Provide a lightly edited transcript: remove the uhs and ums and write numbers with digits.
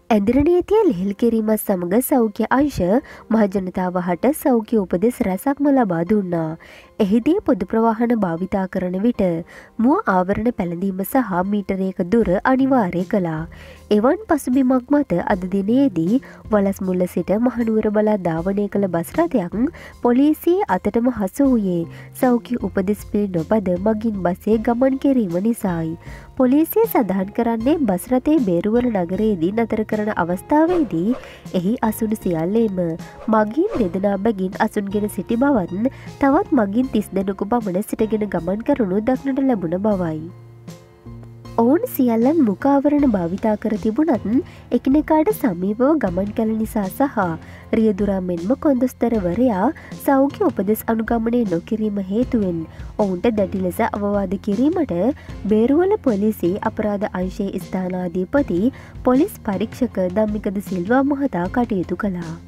ඇඳරණ නීතිය ලිහිල් කිරීමත් සමග සෞඛ්‍ය අංශ මහජනතාව හට සෞඛ්‍ය උපදෙස් රැසක්ම ලබා දුන්නා. එහිදී පොදු ප්‍රවාහන භාවිතා කරන විට මුව ආවරණ පැළඳීම සහ මීටරයක දුර අනිවාර්ය කළා. එවන් පසුබිමක් මත අද දිනයේදී වලස්මුල්ල සිට මහනුවර බලා ධාවනය කළ බස් රථයක් පොලිසිය අතටම හසු වූයේ සෞඛ්‍ය උපදෙස් පිළි නොපද මගින් බසේ ගමන් කිරීම නිසායි. පොලිසිය සඳහන් කරන්නේ බස් රථයේ බේරුවල නගරයේදී නතර කරන අවස්ථාවේදී එහි අසුන් සියල්ලේම මගින් දෙදෙනා බැගින් අසුන්ගෙන සිටි බවත් තවත් මගින් 30 දෙනෙකු පමණ සිටගෙන ගමන් කරනු දක්නට ලැබුණ බවයි. ඔවුන් සියල්ලන් මුඛාවරණ භාවිතා කර තිබුණත් එකිනෙකාට සමීපව ගමන් කළ නිසා සහ රියදුරා මෙන්ම කොන්දොස්තරවරයා සෞඛ්‍ය උපදෙස් අනුගමනය නොකිරීම හේතුවෙන් ඔවුන්ට දැඩි ලෙස අවවාද කිරීමට බේරුවල පොලිසිය අපරාධ අංශයේ ස්ථානාධිපති පොලිස් පරීක්ෂක ධම්මික ද සිල්වා මහතා කටයුතු කළා.